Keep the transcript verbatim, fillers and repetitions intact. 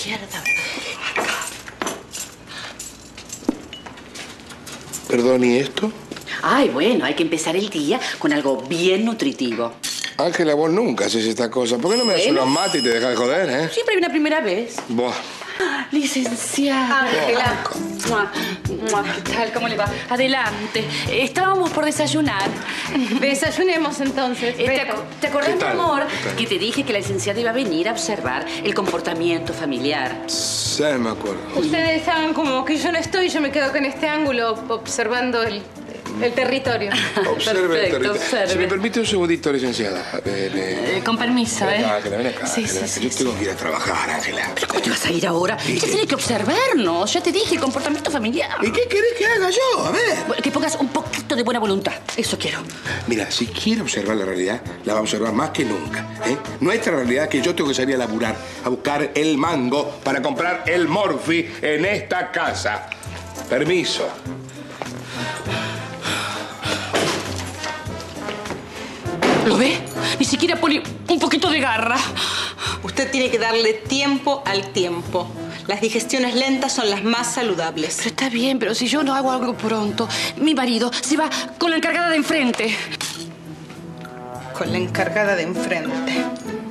izquierda. Perdón, ¿y esto? Ay, bueno, hay que empezar el día con algo bien nutritivo. Ángela, vos nunca haces esta cosa. ¿Por qué no me das Bueno. unos mates y te dejas de joder, eh? Siempre hay una primera vez. Buah. Licenciada. Ángela. Mua, mua, ¿qué tal? ¿Cómo le va? Adelante. Estábamos por desayunar. Desayunemos entonces. Eh, ¿Te, Beto. ac- ¿Te acordás, ¿Qué mi tal? amor, ¿Qué tal? que te dije que la licenciada iba a venir a observar el comportamiento familiar? Sí, me acuerdo. Ustedes saben como que yo no estoy, yo me quedo con este ángulo observando el, el territorio. Observe el Perfecto, territorio. observe. Si me permite un segundito, licenciada. Eh, me- Eh, con permiso, Ven ¿eh? acá, Ángela, ven acá. Sí, Ángela, sí, que sí, Yo tengo que ir a trabajar, Ángela. ¿Pero cómo te vas a ir ahora? Ella tiene que observarnos. Ya te dije, el comportamiento familiar. ¿Y qué querés que haga yo? A ver. Bueno, que pongas un poquito de buena voluntad. Eso quiero. Mira, si quiere observar la realidad, la va a observar más que nunca. ¿eh? Nuestra realidad es que yo tengo que salir a laburar, a buscar el mango para comprar el morfi en esta casa. Permiso. ¿Lo ve? Ni siquiera pone un poquito de garra. Usted tiene que darle tiempo al tiempo. Las digestiones lentas son las más saludables. Pero está bien, pero si yo no hago algo pronto, mi marido se va con la encargada de enfrente. Con la encargada de enfrente.